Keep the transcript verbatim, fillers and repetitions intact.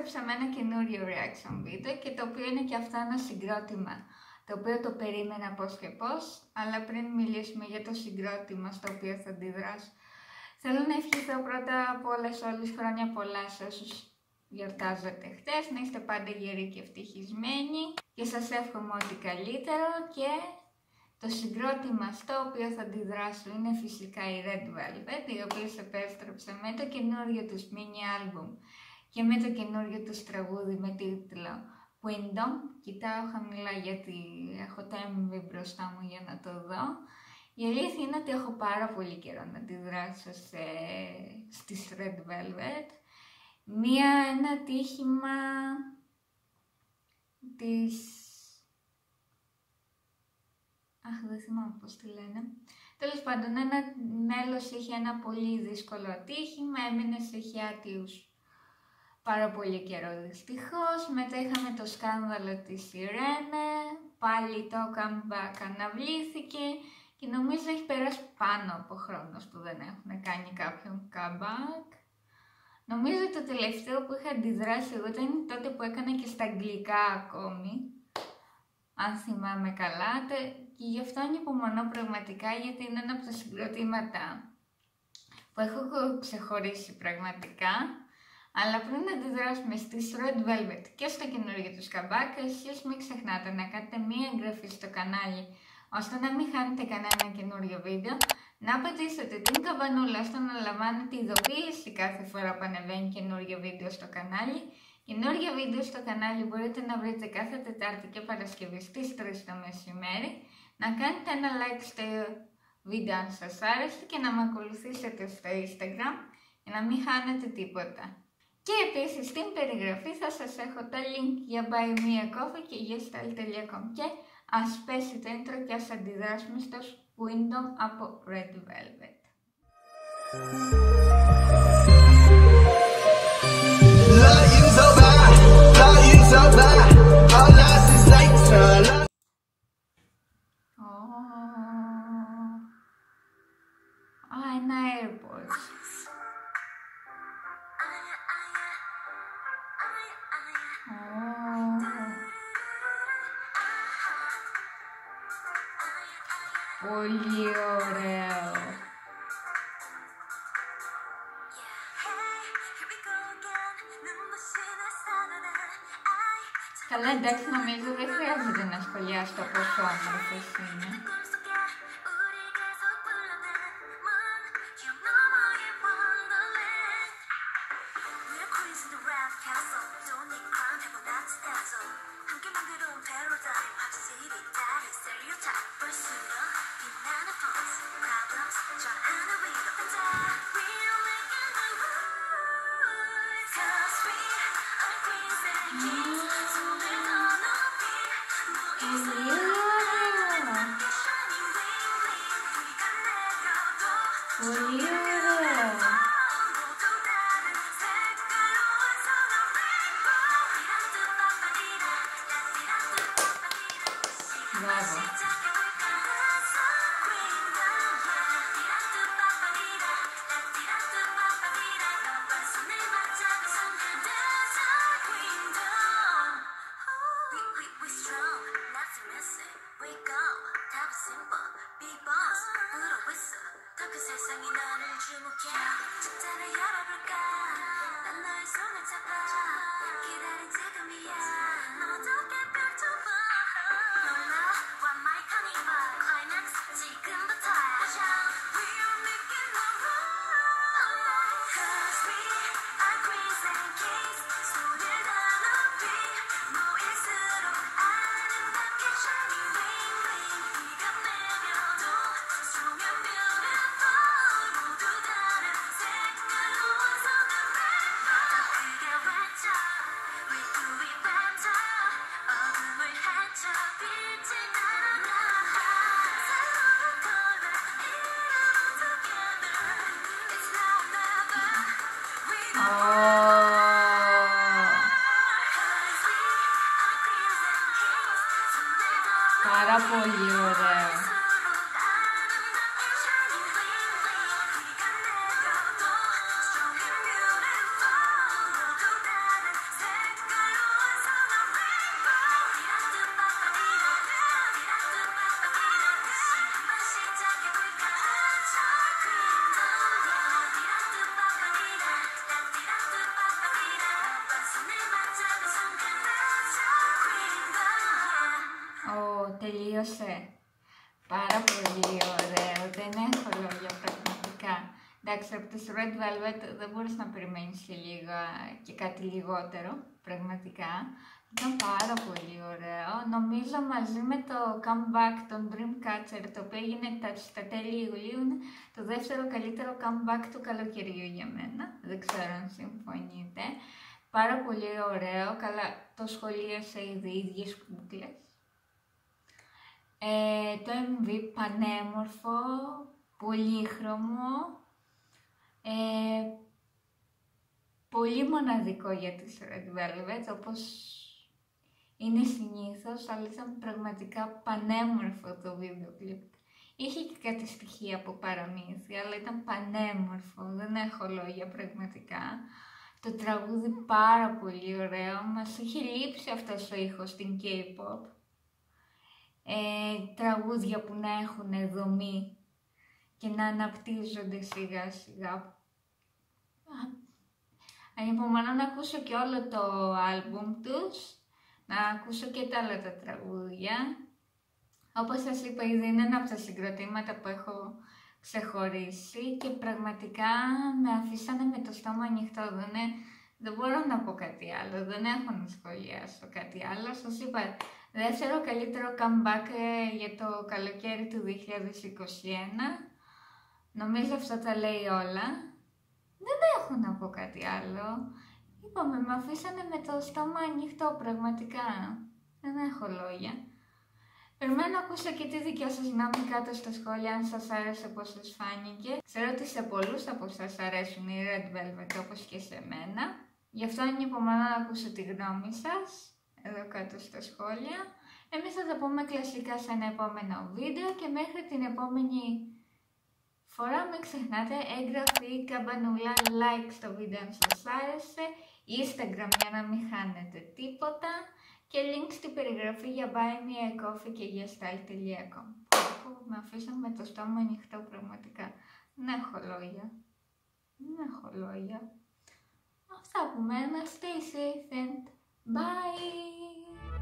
επέστρεψα με ένα καινούριο reaction video και το οποίο είναι και αυτό ένα συγκρότημα το οποίο το περίμενα πώς και πώς, αλλά πριν μιλήσουμε για το συγκρότημα στο οποίο θα αντιδράσω, θέλω να ευχηθώ πρώτα απ' όλα σε όλους χρόνια πολλά σε όσους γιορτάζετε χτες, να είστε πάντα γεροί και ευτυχισμένοι και σας εύχομαι ό,τι καλύτερο. Και το συγκρότημα στο οποίο θα αντιδράσω είναι φυσικά η Red Velvet, οι οποίες επέστρεψαν με το καινούριο τους mini album και με το καινούριο τους τραγούδι με τίτλο Kingdom. Κοιτάω χαμηλά γιατί έχω τα εμ βι μπροστά μου για να το δω. Η αλήθεια είναι ότι έχω πάρα πολύ καιρό να αντιδράσω σε... στις Red Velvet. Μία, ένα τύχημα της... Αχ, δεν θυμάμαι πώς τη λένε. Τέλος πάντων, ένα μέλος είχε ένα πολύ δύσκολο ατύχημα, έμεινε σε χιάτιους πάρα πολύ καιρό δυστυχώς. Μετά είχαμε το σκάνδαλο της Irene, πάλι το comeback αναβλήθηκε και νομίζω έχει περάσει πάνω από χρόνος που δεν έχουν κάνει κάποιον comeback. Νομίζω το τελευταίο που είχα αντιδράσει εγώ ήταν τότε που έκανα και στα αγγλικά ακόμη, αν θυμάμαι καλά, και γι' αυτό ανυπομονώ πραγματικά γιατί είναι ένα από τα συγκροτήματα που έχω ξεχωρίσει πραγματικά. Αλλά πριν να αντιδράσουμε στις Red Velvet και στο καινούργιο τους comeback, εσείς μην ξεχνάτε να κάνετε μία εγγραφή στο κανάλι ώστε να μην χάνετε κανένα καινούριο βίντεο, να πατήσετε την καμπανούλα ώστε να λαμβάνετε ειδοποίηση κάθε φορά που ανεβαίνει καινούριο βίντεο στο κανάλι. Καινούργια βίντεο στο κανάλι μπορείτε να βρείτε κάθε Τετάρτη και Παρασκευή στις τρεις το μεσημέρι. Να κάνετε ένα like στο βίντεο αν σας άρεσε και να με ακολουθήσετε στο Instagram για να μην χάνετε τίποτα. Και επίσης στην περιγραφή θα σας έχω τα link για buy me a coffee και yesstyle τελεία com. Και ας πέσει το intro και ας αντιδράσουμε στο Kingdom από Red Velvet. Love you so bad, love you so bad, all I see is like love. Α, ένα AirPods. Πολύ ωραίο. Καλά, εντάξει, νομίζω δεν χρειάζεται να σχολιάσω το πόσο όμορφος είναι. Πολύ ωραία. Μπράβο. Πάρα πολύ ωραίο. τελείωσε. Πάρα πολύ ωραίο, δεν έχω λόγια πραγματικά. Εντάξει, από τους Red Velvet δεν μπορείς να περιμένεις και λίγα και κάτι λιγότερο, πραγματικά. Ήταν πάρα πολύ ωραίο. Νομίζω μαζί με το comeback των Dreamcatcher, το οποίο έγινε στα τέλη Ιουλίου, είναι το δεύτερο καλύτερο comeback του καλοκαιριού για μένα. Δεν ξέρω αν συμφωνείτε. Πάρα πολύ ωραίο, καλά το σχολίασε ήδη οι ίδιες κούκλες. Ε, το εμ βι πανέμορφο, πολύχρωμο, ε, πολύ μοναδικό για τις Red Velvet, όπως είναι συνήθως, αλλά ήταν πραγματικά πανέμορφο το βίντεο κλιπ. Είχε και κάτι στοιχεία από παραμύθια, αλλά ήταν πανέμορφο, δεν έχω λόγια πραγματικά. Το τραγούδι πάρα πολύ ωραίο, μας είχε λείψει αυτός ο ήχος στην K-pop. Ε, τραγούδια που να έχουν δομή και να αναπτύσσονται σιγά σιγά. Ανυπομονώ να ακούσω και όλο το άλμπουμ τους, να ακούσω και τα άλλα τα τραγούδια. Όπως σας είπα, ήδη είναι ένα από τα συγκροτήματα που έχω ξεχωρίσει και πραγματικά με αφήσανε με το στόμα ανοιχτό. Δεν, δεν μπορώ να πω κάτι άλλο, δεν έχω να σχολιάσω κάτι άλλο. Σας είπα, δεύτερο καλύτερο comeback για το καλοκαίρι του δύο χιλιάδες είκοσι ένα. Νομίζω αυτό τα λέει όλα. Δεν έχω να πω κάτι άλλο. Είπαμε, με αφήσανε με το στόμα ανοιχτό πραγματικά. Δεν έχω λόγια. Περιμένω να ακούσω και τη δικιά σας γνώμη κάτω στα σχόλια, αν σας άρεσε, πώς σας φάνηκε. Ξέρω ότι σε πολλούς από σας αρέσουν οι Red Velvet όπως και σε μένα. Γι' αυτό ανυπομονώ να ακούσω τη γνώμη σας, εδώ κάτω στα σχόλια. Εμείς θα τα πούμε κλασικά σε ένα επόμενο βίντεο και μέχρι την επόμενη φορά μην ξεχνάτε έγγραφη, καμπανούλα, like στο βίντεο αν σας άρεσε, Instagram για να μην χάνετε τίποτα και link στην περιγραφή για buy me a coffee και για style τελεία com. Με αφήσαν με το στόμα ανοιχτό πραγματικά. Δεν έχω λόγια. Δεν έχω λόγια. Αυτά από μένα. Stay safe and bye!